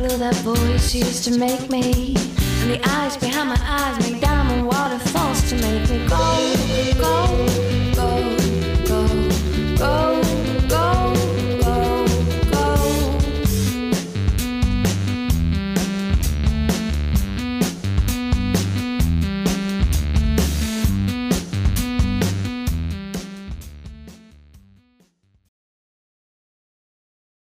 will that voice used to make me, and the eyes behind my eyes make diamond waterfalls to make me go.